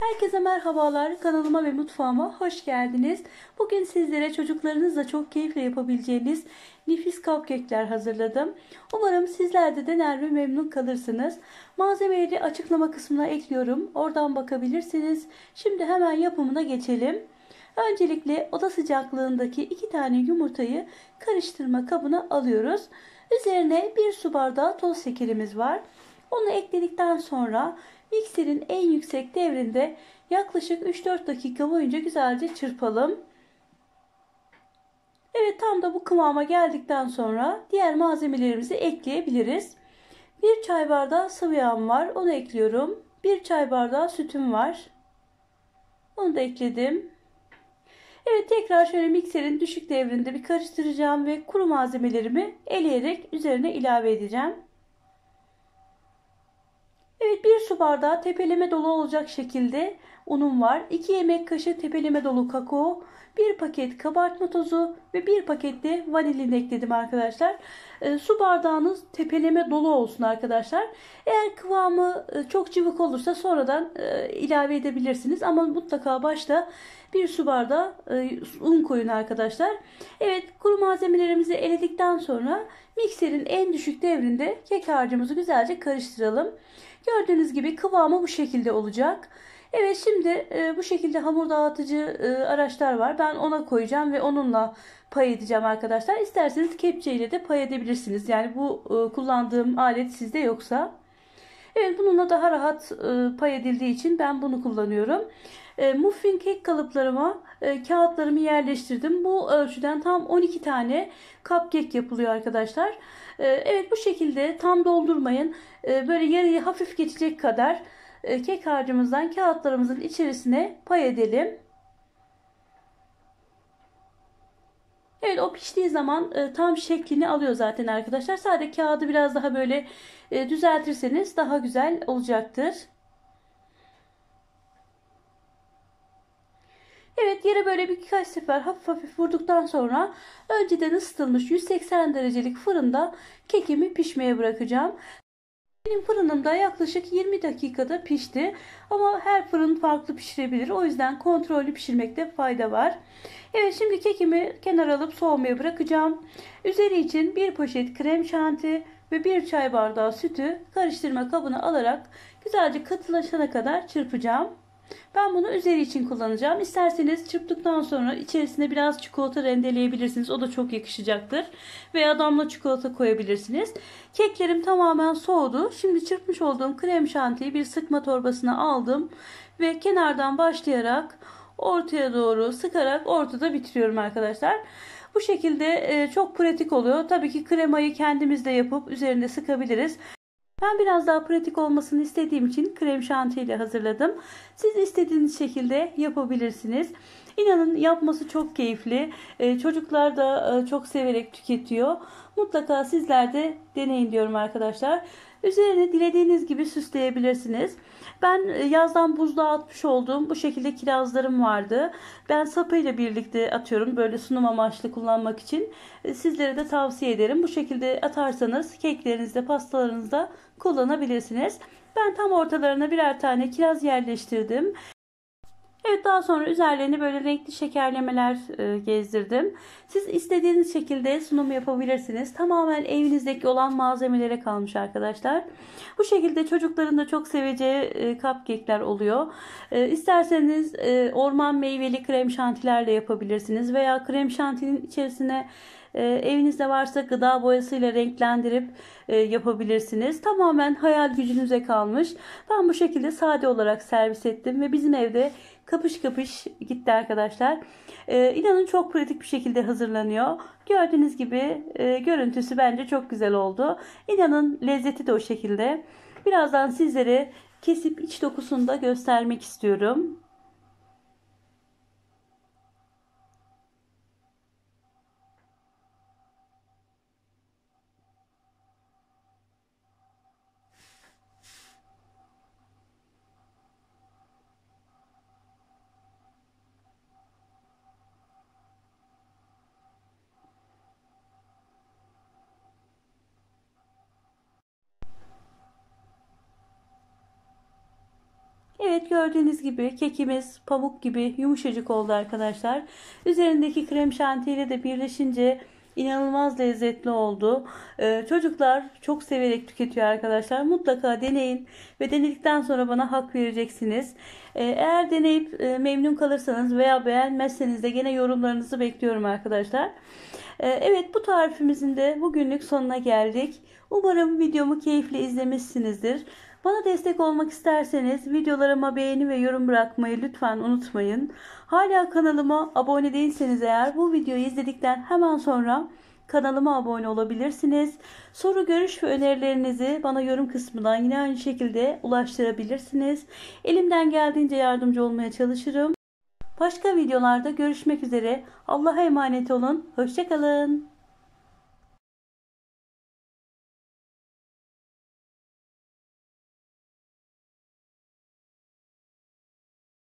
Herkese merhabalar. Kanalıma ve mutfağıma hoş geldiniz. Bugün sizlere çocuklarınızla çok keyifle yapabileceğiniz nefis cupcake'ler hazırladım. Umarım sizler de dener ve memnun kalırsınız. Malzemeleri açıklama kısmına ekliyorum. Oradan bakabilirsiniz. Şimdi hemen yapımına geçelim. Öncelikle oda sıcaklığındaki 2 tane yumurtayı karıştırma kabına alıyoruz. Üzerine 1 su bardağı toz şekerimiz var. Onu ekledikten sonra mikserin en yüksek devrinde yaklaşık 3-4 dakika boyunca güzelce çırpalım. Evet, tam da bu kıvama geldikten sonra diğer malzemelerimizi ekleyebiliriz. 1 çay bardağı sıvı yağım var. Onu ekliyorum. 1 çay bardağı sütüm var. Onu da ekledim. Evet, tekrar şöyle mikserin düşük devrinde bir karıştıracağım ve kuru malzemelerimi eleyerek üzerine ilave edeceğim. Evet, 1 su bardağı tepeleme dolu olacak şekilde unum var. 2 yemek kaşığı tepeleme dolu kakao, 1 paket kabartma tozu ve 1 paket de vanilin ekledim arkadaşlar. Su bardağınız tepeleme dolu olsun arkadaşlar. Eğer kıvamı çok cıvık olursa sonradan ilave edebilirsiniz. Ama mutlaka başta 1 su bardağı un koyun arkadaşlar. Evet, kuru malzemelerimizi eledikten sonra mikserin en düşük devrinde kek harcımızı güzelce karıştıralım. Gördüğünüz gibi kıvamı bu şekilde olacak. Evet, şimdi bu şekilde hamur dağıtıcı araçlar var. Ben ona koyacağım ve onunla pay edeceğim arkadaşlar. İsterseniz kepçeyle de pay edebilirsiniz. Yani bu kullandığım alet sizde yoksa. Evet, bununla daha rahat pay edildiği için ben bunu kullanıyorum. Muffin kek kalıplarıma kağıtlarımı yerleştirdim. Bu ölçüden tam 12 tane cupcake yapılıyor arkadaşlar. Evet, bu şekilde tam doldurmayın. Böyle yarıyı hafif geçecek kadar kek harcımızdan kağıtlarımızın içerisine pay edelim. Evet, o piştiği zaman tam şeklini alıyor zaten arkadaşlar. Sadece kağıdı biraz daha böyle düzeltirseniz daha güzel olacaktır. Evet, yere böyle birkaç sefer hafif hafif vurduktan sonra önceden ısıtılmış 180 derecelik fırında kekimi pişmeye bırakacağım. Benim fırınımda yaklaşık 20 dakikada pişti. Ama her fırın farklı pişirebilir. O yüzden kontrollü pişirmekte fayda var. Evet, şimdi kekimi kenara alıp soğumaya bırakacağım. Üzeri için 1 poşet krem şanti ve 1 çay bardağı sütü karıştırma kabına alarak güzelce katılaşana kadar çırpacağım. Ben bunu üzeri için kullanacağım. İsterseniz çırptıktan sonra içerisine biraz çikolata rendeleyebilirsiniz. O da çok yakışacaktır. Veya damla çikolata koyabilirsiniz. Keklerim tamamen soğudu. Şimdi çırpmış olduğum krem şantiyi bir sıkma torbasına aldım. Ve kenardan başlayarak ortaya doğru sıkarak ortada bitiriyorum arkadaşlar. Bu şekilde çok pratik oluyor. Tabii ki kremayı kendimiz de yapıp üzerinde sıkabiliriz. Ben biraz daha pratik olmasını istediğim için krem şanti ile hazırladım. Siz istediğiniz şekilde yapabilirsiniz. İnanın yapması çok keyifli. Çocuklar da çok severek tüketiyor. Mutlaka sizler de deneyin diyorum arkadaşlar. Üzerine dilediğiniz gibi süsleyebilirsiniz. Ben yazdan buzluğa atmış olduğum bu şekilde kirazlarım vardı. Ben sapıyla birlikte atıyorum böyle sunum amaçlı kullanmak için. Sizlere de tavsiye ederim. Bu şekilde atarsanız keklerinizde, pastalarınızda kullanabilirsiniz. Ben tam ortalarına birer tane kiraz yerleştirdim. Evet, daha sonra üzerlerine böyle renkli şekerlemeler gezdirdim. Siz istediğiniz şekilde sunum yapabilirsiniz. Tamamen evinizdeki olan malzemelere kalmış arkadaşlar. Bu şekilde çocukların da çok seveceği cupcake'ler oluyor. İsterseniz orman meyveli krem şantiler de yapabilirsiniz. Veya krem şantinin içerisine evinizde varsa gıda boyasıyla renklendirip yapabilirsiniz. Tamamen hayal gücünüze kalmış. Ben bu şekilde sade olarak servis ettim ve bizim evde kapış kapış gitti arkadaşlar. İnanın çok pratik bir şekilde hazırlanıyor. Gördüğünüz gibi görüntüsü bence çok güzel oldu. İnanın lezzeti de o şekilde. Birazdan sizlere kesip iç dokusunu da göstermek istiyorum. Evet. Evet, gördüğünüz gibi kekimiz pamuk gibi yumuşacık oldu arkadaşlar. Üzerindeki krem şantiyle de birleşince inanılmaz lezzetli oldu. Çocuklar çok severek tüketiyor arkadaşlar. Mutlaka deneyin ve denedikten sonra bana hak vereceksiniz. Eğer deneyip memnun kalırsanız veya beğenmezseniz de gene yorumlarınızı bekliyorum arkadaşlar. Evet, bu tarifimizin de bugünlük sonuna geldik. Umarım videomu keyifle izlemişsinizdir. Bana destek olmak isterseniz videolarıma beğeni ve yorum bırakmayı lütfen unutmayın. Hala kanalıma abone değilseniz eğer bu videoyu izledikten hemen sonra kanalıma abone olabilirsiniz. Soru, görüş ve önerilerinizi bana yorum kısmından yine aynı şekilde ulaştırabilirsiniz. Elimden geldiğince yardımcı olmaya çalışırım. Başka videolarda görüşmek üzere. Allah'a emanet olun. Hoşça kalın.